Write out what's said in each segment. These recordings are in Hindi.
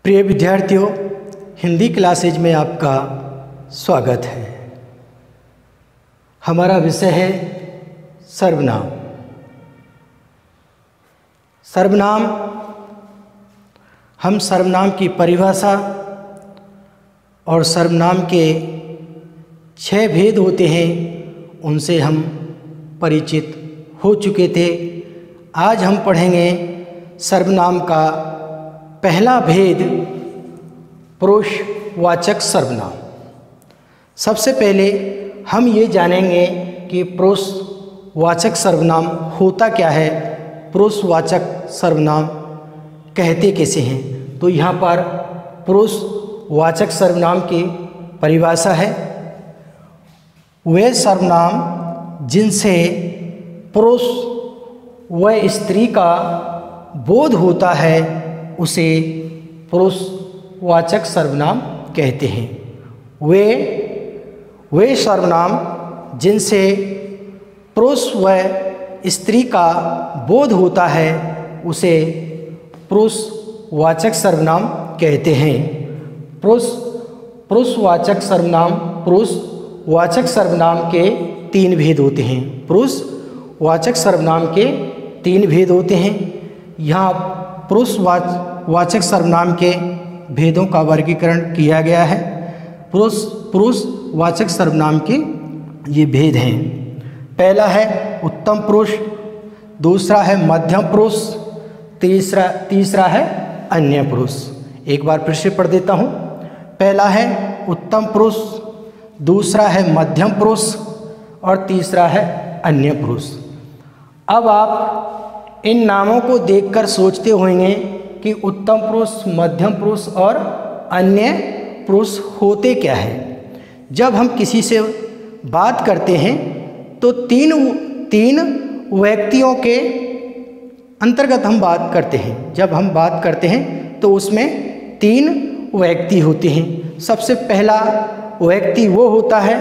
प्रिय विद्यार्थियों, हिंदी क्लासेज में आपका स्वागत है। हमारा विषय है सर्वनाम। सर्वनाम, हम सर्वनाम की परिभाषा और सर्वनाम के 6 भेद होते हैं, उनसे हम परिचित हो चुके थे। आज हम पढ़ेंगे सर्वनाम का पहला भेद, पुरुषवाचक सर्वनाम। सबसे पहले हम ये जानेंगे कि पुरुषवाचक सर्वनाम होता क्या है, पुरुषवाचक सर्वनाम कहते कैसे हैं। तो यहाँ पर पुरुषवाचक सर्वनाम की परिभाषा है, वे सर्वनाम जिनसे पुरुष व स्त्री का बोध होता है उसे पुरुषवाचक सर्वनाम कहते हैं। वे सर्वनाम जिनसे पुरुष व स्त्री का बोध होता है उसे पुरुषवाचक सर्वनाम कहते हैं। पुरुषवाचक सर्वनाम के 3 भेद होते हैं। पुरुषवाचक सर्वनाम के 3 भेद होते हैं। यहाँ पुरुषवाचक सर्वनाम के भेदों का वर्गीकरण किया गया है। पुरुषवाचक सर्वनाम के ये भेद हैं। पहला है उत्तम पुरुष, दूसरा है मध्यम पुरुष, तीसरा है अन्य पुरुष। एक बार फिर से पढ़ देता हूँ। पहला है उत्तम पुरुष, दूसरा है मध्यम पुरुष और तीसरा है अन्य पुरुष। अब आप इन नामों को देखकर सोचते होंगे कि उत्तम पुरुष, मध्यम पुरुष और अन्य पुरुष होते क्या है। जब हम किसी से बात करते हैं तो तीन व्यक्तियों के अंतर्गत हम बात करते हैं। जब हम बात करते हैं तो उसमें 3 व्यक्ति होते हैं। सबसे पहला व्यक्ति वो होता है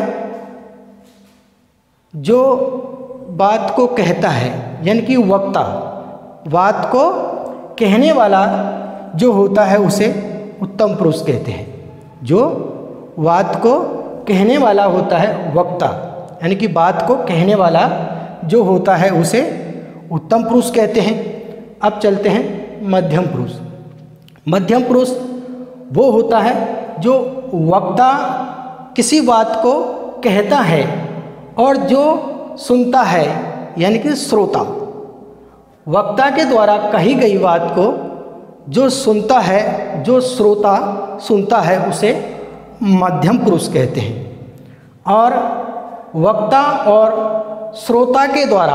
जो बात को कहता है, यानी कि वक्ता। बात को कहने वाला जो होता है उसे उत्तम पुरुष कहते हैं। जो बात को कहने वाला होता है वक्ता, यानी कि बात को कहने वाला जो होता है उसे उत्तम पुरुष कहते हैं। अब चलते हैं मध्यम पुरुष। मध्यम पुरुष वो होता है जो वक्ता किसी बात को कहता है और जो सुनता है, यानी कि श्रोता। वक्ता के द्वारा कही गई बात को जो सुनता है, जो श्रोता सुनता है, उसे मध्यम पुरुष कहते हैं। और वक्ता और श्रोता के द्वारा,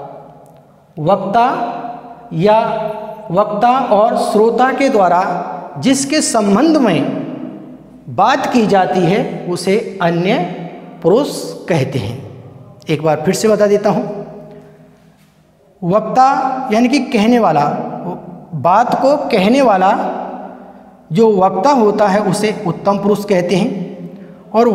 वक्ता और श्रोता के द्वारा जिसके संबंध में बात की जाती है उसे अन्य पुरुष कहते हैं। एक बार फिर से बता देता हूँ। वक्ता यानी कि कहने वाला, बात को कहने वाला जो वक्ता होता है उसे उत्तम पुरुष कहते हैं। और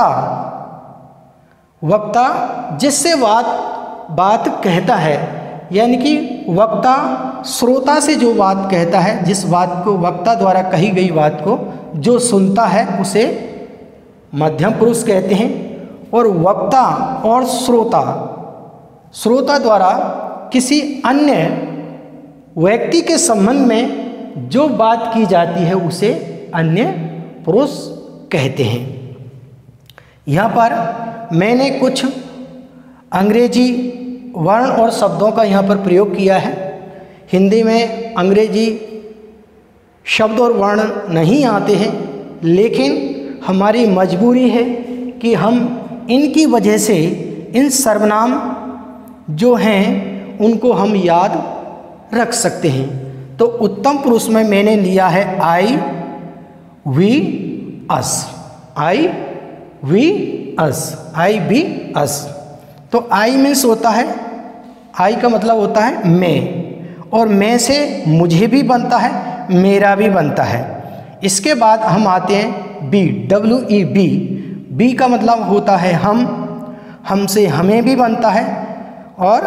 वक्ता जिससे बात कहता है, यानी कि वक्ता श्रोता से जो बात कहता है, जिस बात को वक्ता द्वारा कही गई बात को जो सुनता है उसे मध्यम पुरुष कहते हैं। और वक्ता और श्रोता द्वारा किसी अन्य व्यक्ति के संबंध में जो बात की जाती है उसे अन्य पुरुष कहते हैं। यहाँ पर मैंने कुछ अंग्रेजी वर्ण और शब्दों का यहाँ पर प्रयोग किया है। हिंदी में अंग्रेजी शब्द और वर्ण नहीं आते हैं, लेकिन हमारी मजबूरी है कि हम इनकी वजह से इन सर्वनाम जो हैं उनको हम याद रख सकते हैं। तो उत्तम पुरुष में मैंने लिया है I, we, us. I, we, us. I, we, us. तो आई मीन्स होता है, आई का मतलब होता है मैं, और मैं से मुझे भी बनता है, मेरा भी बनता है। इसके बाद हम आते हैं बी, WEB। बी का मतलब होता है हम, हमसे हमें भी बनता है। और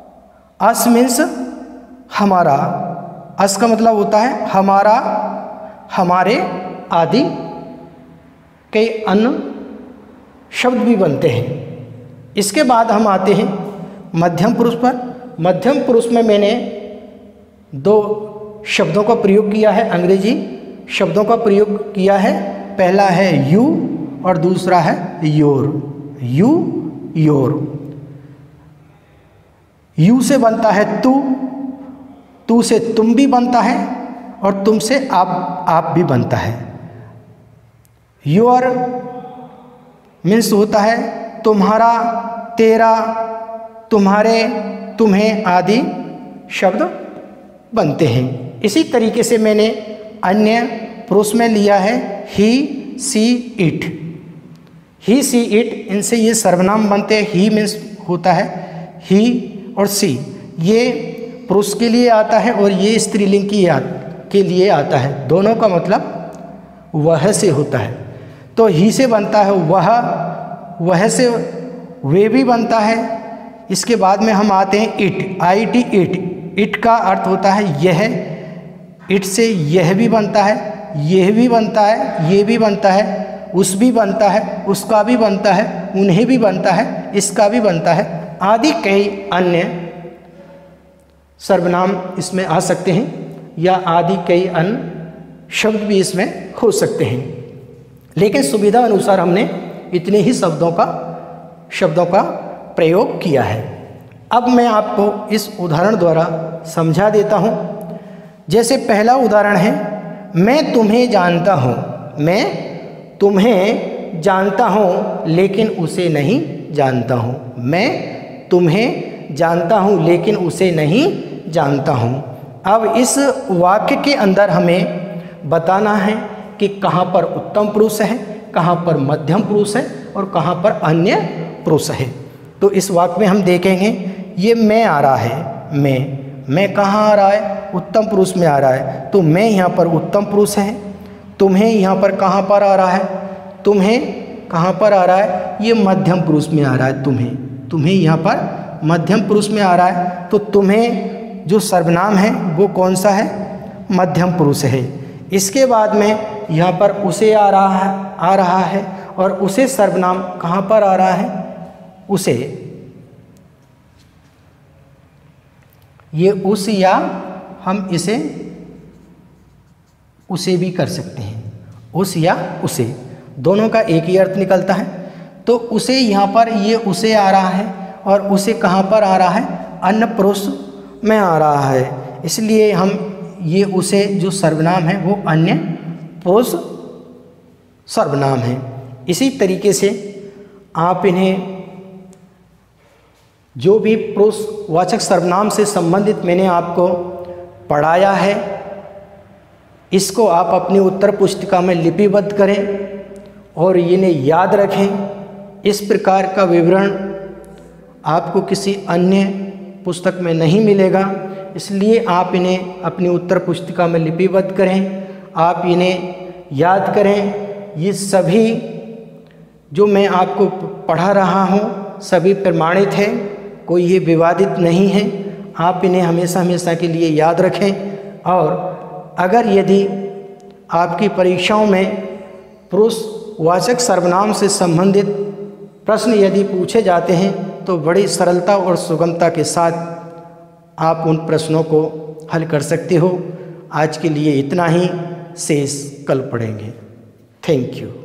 अस मीन्स हमारा, अस का मतलब होता है हमारा, हमारे आदि कई अन्य शब्द भी बनते हैं। इसके बाद हम आते हैं मध्यम पुरुष पर। मध्यम पुरुष में मैंने दो शब्दों का प्रयोग किया है, अंग्रेजी शब्दों का प्रयोग किया है। पहला है यू और दूसरा है योर। You your. यू से बनता है तू, तू से तुम भी बनता है और तुम से आप भी बनता है। योर मीन्स होता है तुम्हारा, तेरा, तुम्हारे, तुम्हें आदि शब्द बनते हैं। इसी तरीके से मैंने अन्य पुरुष में लिया है ही, सी, इट। ही, सी, इट, इनसे ये सर्वनाम बनते हैं। ही मीन्स होता है ही और सी, ये पुरुष के लिए आता है और ये स्त्रीलिंग के लिए आता है। दोनों का मतलब वह से होता है। तो ही से बनता है वह, वह से वे भी बनता है। इसके बाद में हम आते हैं it, I T, it. It का अर्थ होता है यह। इट से यह भी बनता है, यह भी बनता है, ये भी बनता है, उस भी बनता है, उसका भी बनता है, उन्हें भी बनता है, इसका भी बनता है, आदि कई अन्य सर्वनाम इसमें आ सकते हैं या आदि कई अन्य शब्द भी इसमें हो सकते हैं। लेकिन सुविधा अनुसार हमने इतने ही शब्दों का प्रयोग किया है। अब मैं आपको इस उदाहरण द्वारा समझा देता हूँ। जैसे पहला उदाहरण है, मैं तुम्हें जानता हूँ। मैं तुम्हें जानता हूँ लेकिन उसे नहीं जानता हूँ। मैं तुम्हें जानता हूँ लेकिन उसे नहीं जानता हूँ। अब इस वाक्य के अंदर हमें बताना है कि कहाँ पर उत्तम पुरुष है, कहाँ पर मध्यम पुरुष है और कहाँ पर अन्य पुरुष है। तो इस वाक्य में हम देखेंगे ये मैं आ रहा है। मैं कहाँ आ रहा है? उत्तम पुरुष में आ रहा है। तो मैं यहाँ पर उत्तम पुरुष है। तुम्हें यहाँ पर कहाँ पर आ रहा है? तुम्हें कहाँ पर आ रहा है? ये मध्यम पुरुष में आ रहा है। तुम्हें यहाँ पर मध्यम पुरुष में आ रहा है। तो तुम्हें जो सर्वनाम है वो कौन सा है? मध्यम पुरुष है। इसके बाद में यहाँ पर उसे आ रहा है और उसे सर्वनाम कहाँ पर आ रहा है? उसे, ये उस या हम इसे उसे भी कर सकते हैं। उस या उसे दोनों का एक ही अर्थ निकलता है। तो उसे यहाँ पर ये उसे आ रहा है और उसे कहाँ पर आ रहा है? अन्य पुरुष में आ रहा है। इसलिए हम ये उसे जो सर्वनाम है वो अन्य पुरुष सर्वनाम है। इसी तरीके से आप इन्हें जो भी पुरुषवाचक सर्वनाम से संबंधित मैंने आपको पढ़ाया है, इसको आप अपनी उत्तर पुस्तिका में लिपिबद्ध करें और इन्हें याद रखें। इस प्रकार का विवरण आपको किसी अन्य पुस्तक में नहीं मिलेगा, इसलिए आप इन्हें अपनी उत्तर पुस्तिका में लिपिबद्ध करें। आप इन्हें याद करें। ये सभी जो मैं आपको पढ़ा रहा हूँ सभी प्रमाणित है, कोई ये विवादित नहीं है। आप इन्हें हमेशा हमेशा के लिए याद रखें। और अगर यदि आपकी परीक्षाओं में पुरुषवाचक सर्वनाम से संबंधित प्रश्न यदि पूछे जाते हैं तो बड़ी सरलता और सुगमता के साथ आप उन प्रश्नों को हल कर सकते हो। आज के लिए इतना ही, शेष कल पढ़ेंगे। Thank you.